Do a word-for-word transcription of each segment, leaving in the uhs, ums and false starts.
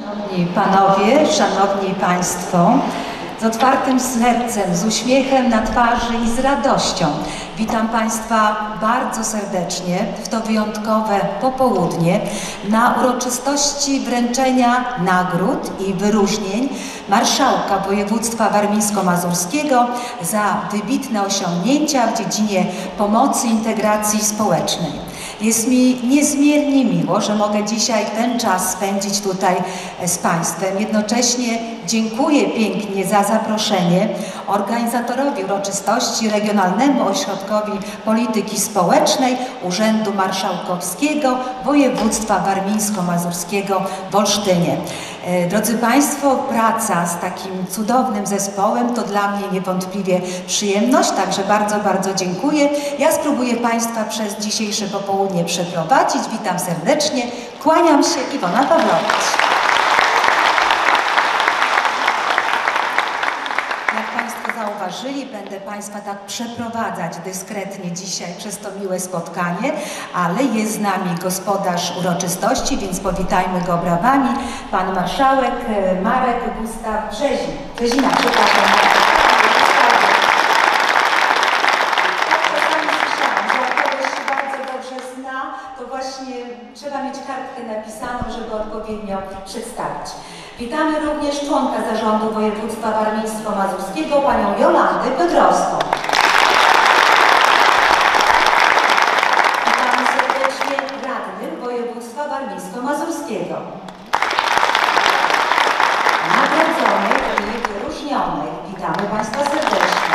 Szanowni Panowie, Szanowni Państwo, z otwartym sercem, z uśmiechem na twarzy i z radością witam Państwa bardzo serdecznie w to wyjątkowe popołudnie na uroczystości wręczenia nagród i wyróżnień Marszałka Województwa Warmińsko-Mazurskiego za wybitne osiągnięcia w dziedzinie pomocy i integracji społecznej. Jest mi niezmiernie miło, że mogę dzisiaj ten czas spędzić tutaj z Państwem. Jednocześnie dziękuję pięknie za zaproszenie organizatorowi uroczystości Regionalnemu Ośrodkowi Polityki Społecznej Urzędu Marszałkowskiego Województwa Warmińsko-Mazurskiego w Olsztynie. Drodzy Państwo, praca z takim cudownym zespołem to dla mnie niewątpliwie przyjemność, także bardzo, bardzo dziękuję. Ja spróbuję Państwa przez dzisiejsze popołudnie przeprowadzić. Witam serdecznie, kłaniam się, Iwona Pawlowicz. Jak Państwo zauważyli, będę Państwa tak przeprowadzać dyskretnie dzisiaj przez to miłe spotkanie, ale jest z nami gospodarz uroczystości, więc powitajmy go brawami. Pan marszałek Marek Gustaw Brzezin. Brzezina, przepraszam. To właśnie trzeba mieć kartkę napisaną, żeby odpowiednio przedstawić. Witamy również członka Zarządu Województwa Warmińsko-Mazurskiego, panią Jolandę Piotrowską. Witamy serdecznie radnych Województwa Warmińsko-Mazurskiego. Nagrodzonych i wyróżnionych. Witamy Państwa serdecznie.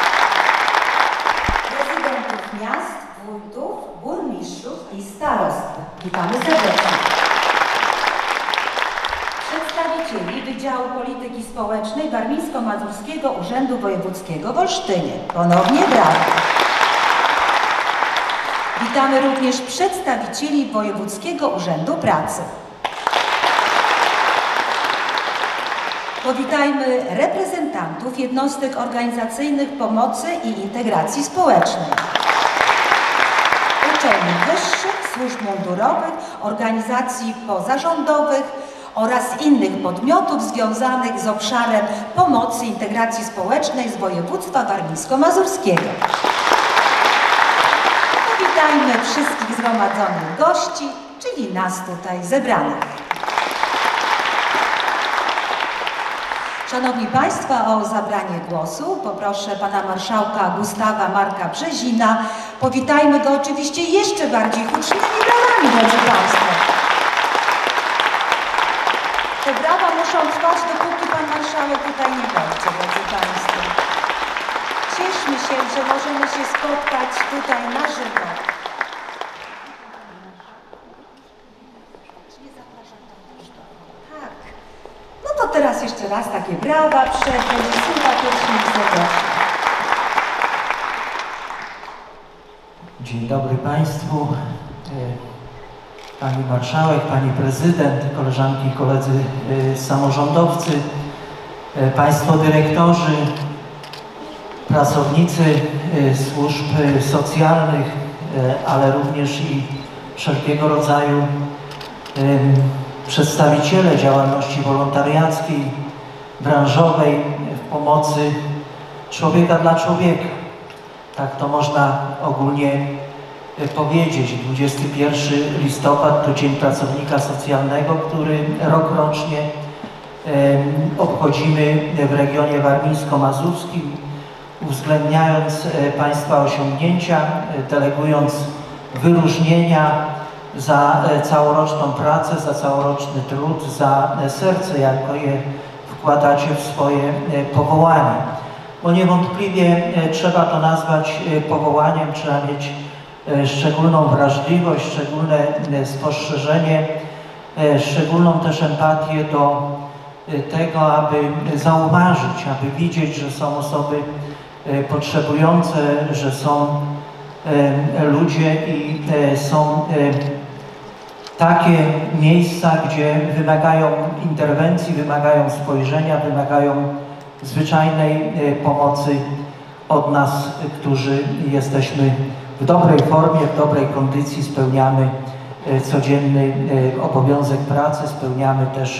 Prezydentów miast, wójtów, burmistrzów i starost. Witamy serdecznie. Przedstawicieli Wydziału Polityki Społecznej Warmińsko-Mazurskiego Urzędu Wojewódzkiego w Olsztynie. Ponownie brawo. Witamy również przedstawicieli Wojewódzkiego Urzędu Pracy. Powitajmy reprezentantów jednostek organizacyjnych pomocy i integracji społecznej, uczelni wyższych, służb mundurowych, organizacji pozarządowych oraz innych podmiotów związanych z obszarem pomocy i integracji społecznej z województwa warmińsko-mazurskiego. Powitajmy wszystkich zgromadzonych gości, czyli nas tutaj zebranych. Szanowni Państwo, o zabranie głosu poproszę Pana Marszałka Gustawa Marka Brzezina. Powitajmy go oczywiście jeszcze bardziej hucznymi brawami, drodzy Państwo. Te brawa muszą trwać, dopóki Pan Marszałek tutaj nie będzie, drodzy Państwo. Cieszmy się, że możemy się spotkać tutaj na żywo. No to teraz jeszcze raz takie brawa przed sympatycznym serdecznie. Dzień dobry Państwu, Pani Marszałek, Pani Prezydent, koleżanki i koledzy samorządowcy, Państwo dyrektorzy, pracownicy służb socjalnych, ale również i wszelkiego rodzaju przedstawiciele działalności wolontariackiej, branżowej w pomocy człowieka dla człowieka. Tak to można ogólnie powiedzieć. dwudziesty pierwszy listopad to Dzień Pracownika Socjalnego, który rokrocznie obchodzimy w regionie warmińsko-mazurskim, uwzględniając Państwa osiągnięcia, delegując wyróżnienia za całoroczną pracę, za całoroczny trud, za serce, jako je wkładacie w swoje powołanie. Bo niewątpliwie trzeba to nazwać powołaniem, trzeba mieć szczególną wrażliwość, szczególne spostrzeżenie, szczególną też empatię do tego, aby zauważyć, aby widzieć, że są osoby potrzebujące, że są ludzie i są takie miejsca, gdzie wymagają interwencji, wymagają spojrzenia, wymagają zwyczajnej pomocy od nas, którzy jesteśmy w dobrej formie, w dobrej kondycji, spełniamy codzienny obowiązek pracy, spełniamy też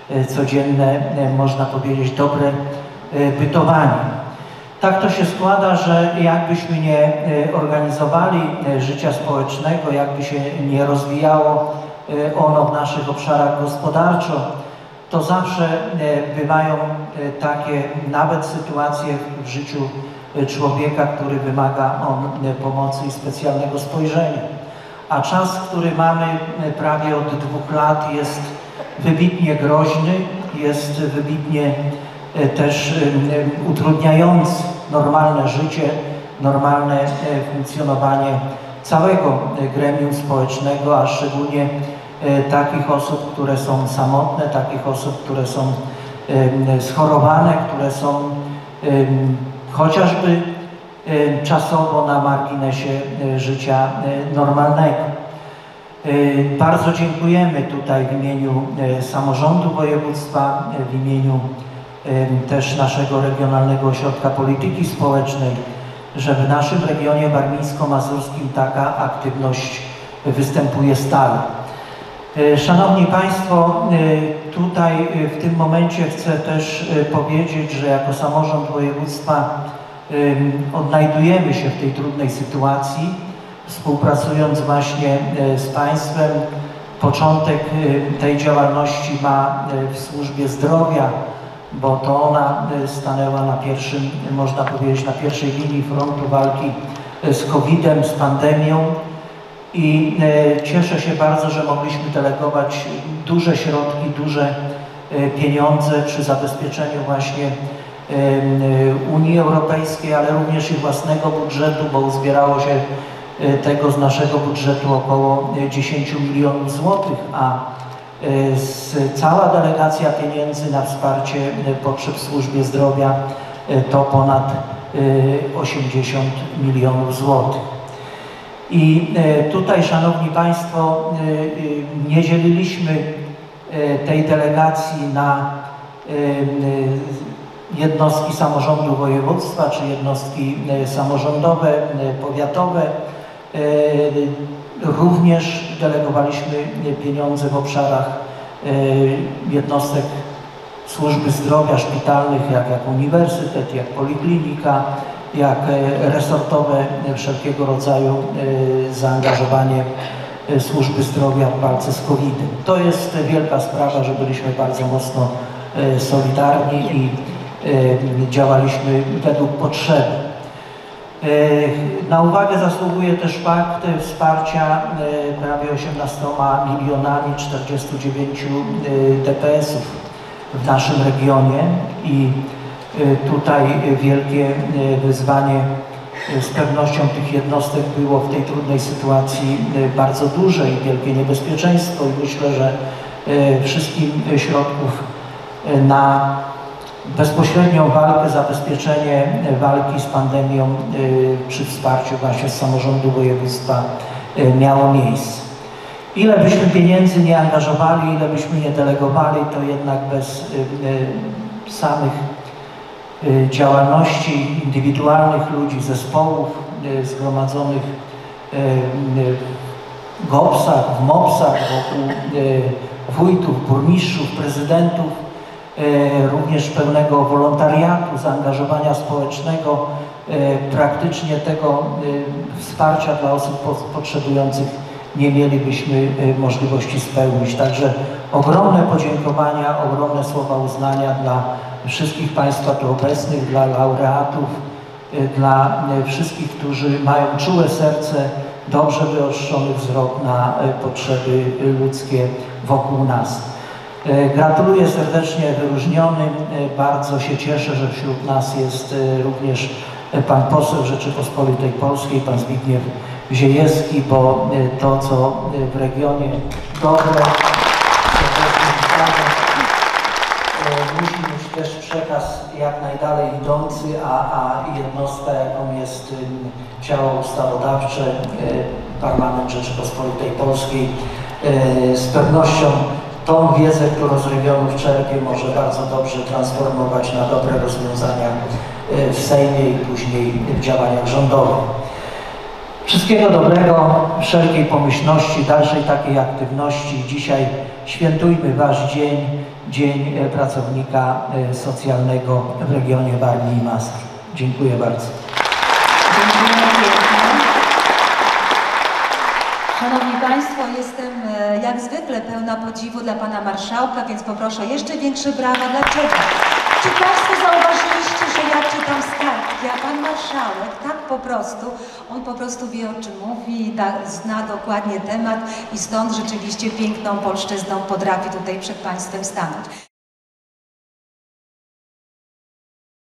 codzienne, można powiedzieć, dobre bytowanie. Tak to się składa, że jakbyśmy nie organizowali życia społecznego, jakby się nie rozwijało ono w naszych obszarach gospodarczo, to zawsze bywają takie nawet sytuacje w życiu człowieka, który wymaga on pomocy i specjalnego spojrzenia. A czas, który mamy prawie od dwóch lat, jest wybitnie groźny, jest wybitnie też utrudniający normalne życie, normalne funkcjonowanie całego gremium społecznego, a szczególnie takich osób, które są samotne, takich osób, które są schorowane, które są chociażby czasowo na marginesie życia normalnego. Bardzo dziękujemy tutaj w imieniu samorządu województwa, w imieniu też naszego Regionalnego Ośrodka Polityki Społecznej, że w naszym regionie warmińsko-mazurskim taka aktywność występuje stale. Szanowni Państwo, tutaj w tym momencie chcę też powiedzieć, że jako samorząd województwa odnajdujemy się w tej trudnej sytuacji, współpracując właśnie z Państwem. Początek tej działalności ma w służbie zdrowia, bo to ona stanęła na pierwszym, można powiedzieć, na pierwszej linii frontu walki z kowidem, z pandemią. I cieszę się bardzo, że mogliśmy delegować duże środki, duże pieniądze przy zabezpieczeniu właśnie Unii Europejskiej, ale również i własnego budżetu, bo uzbierało się tego z naszego budżetu około dziesięć milionów złotych, a cała delegacja pieniędzy na wsparcie potrzeb w służbie zdrowia to ponad osiemdziesiąt milionów złotych. I tutaj, Szanowni Państwo, nie dzieliliśmy tej delegacji na jednostki samorządu województwa czy jednostki samorządowe, powiatowe. Również delegowaliśmy pieniądze w obszarach jednostek służby zdrowia szpitalnych, jak, jak uniwersytet, jak poliklinika, jak resortowe wszelkiego rodzaju zaangażowanie służby zdrowia w walce z kowidem. To jest wielka sprawa, że byliśmy bardzo mocno solidarni i działaliśmy według potrzeby. Na uwagę zasługuje też fakt wsparcia prawie osiemnastoma milionami czterdziestu dziewięciu D P S ów w naszym regionie i tutaj wielkie wyzwanie z pewnością tych jednostek było w tej trudnej sytuacji bardzo duże i wielkie niebezpieczeństwo i myślę, że wszystkim środków na bezpośrednią walkę, zabezpieczenie walki z pandemią przy wsparciu właśnie z samorządu województwa miało miejsce. Ile byśmy pieniędzy nie angażowali, ile byśmy nie delegowali, to jednak bez samych działalności indywidualnych ludzi, zespołów zgromadzonych w gopsach, w mopsach, wokół wójtów, burmistrzów, prezydentów, również pełnego wolontariatu, zaangażowania społecznego, praktycznie tego wsparcia dla osób potrzebujących nie mielibyśmy możliwości spełnić. Także ogromne podziękowania, ogromne słowa uznania dla wszystkich Państwa tu obecnych, dla laureatów, dla wszystkich, którzy mają czułe serce, dobrze wyoszczony wzrok na potrzeby ludzkie wokół nas. Gratuluję serdecznie wyróżnionym. Bardzo się cieszę, że wśród nas jest również pan poseł Rzeczypospolitej Polskiej, pan Zbigniew Ziejewski, bo to, co w regionie dobre, musi mieć też przekaz jak najdalej idący, a, a jednostka, jaką jest ciało ustawodawcze, Parlament Rzeczypospolitej Polskiej, z pewnością tą wiedzę, którą z regionów czerpie, może bardzo dobrze transformować na dobre rozwiązania w Sejmie i później w działaniach rządowych. Wszystkiego dobrego, wszelkiej pomyślności, dalszej takiej aktywności. Dzisiaj świętujmy Wasz dzień, Dzień Pracownika Socjalnego w regionie Warmii i Mazur. Dziękuję bardzo. Dziękuję pięknie. Szanowni Państwo, jestem jak zwykle pełna podziwu dla Pana Marszałka, więc poproszę o jeszcze większe brawa. Dlaczego? Czy Państwo zauważyliście, że ja czytam z kartki, a Pan Marszałek tak po prostu, on po prostu wie, o czym mówi, da, zna dokładnie temat i stąd rzeczywiście piękną polszczyzną potrafi tutaj przed Państwem stanąć.